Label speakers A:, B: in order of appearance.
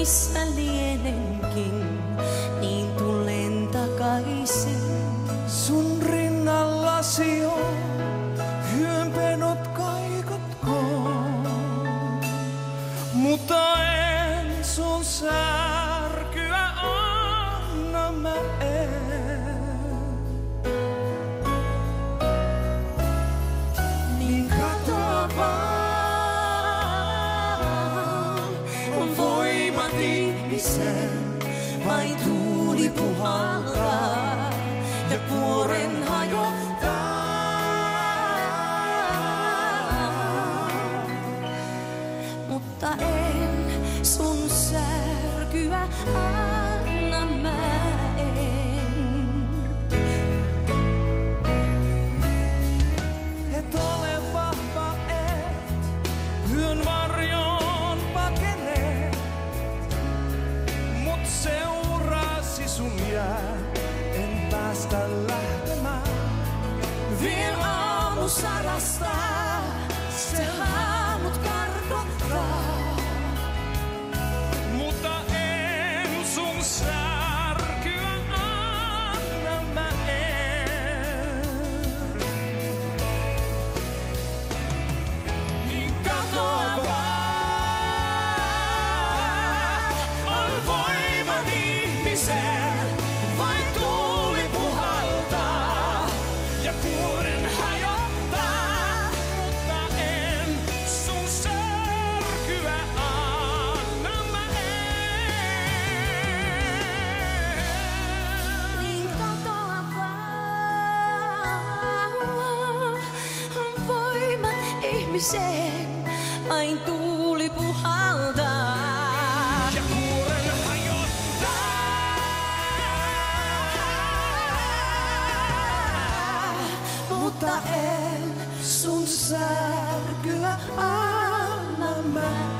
A: missä lienenkin, niin tulen takaisin.
B: Sun rinnallasi on hyönpenot kaikotkoon, mutta en sun särkyä anna mä en. Niin katoa vaan, on voimat ihmisen, vain tuuli puhaltaa ja kuoren hajottaa.
A: Mutta en sun särkyä anna mä en.
B: Et ole vahva, et yön varjoon pakene, mut seurasi sun jää, en päästä lähtemään.
A: Vien aamusarasta se haamut karkottaa.
B: Mutta en sun särkyä anna mä en. Niin katoa vaan, on voimat ihmisen, vain tuuli puhaltaa ja kuoren hajottaa. Mutta en sun särkyä anna mä en.
A: Niin katoa vaan, on voimat ihmisen, vain tuuli puhaltaa.
B: Ja kuoren hajottaa.
A: Mutta en sun särkyä anna mä